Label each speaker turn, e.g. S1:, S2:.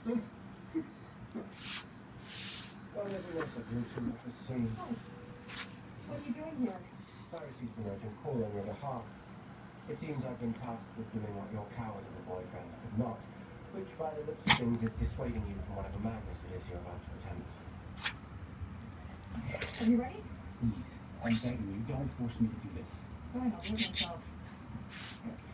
S1: Well, everyone's a gruesome at the scene.
S2: What are you doing here?
S1: Pharisee's been urgent call on your behalf. It seems I've been tasked with doing what your coward of a boyfriend could not, which by the looks of things is dissuading you from whatever madness it is you're about to attempt.
S2: Are you ready?
S3: Please, I'm begging you, don't force me to do this.
S2: Fine, I'll do it myself.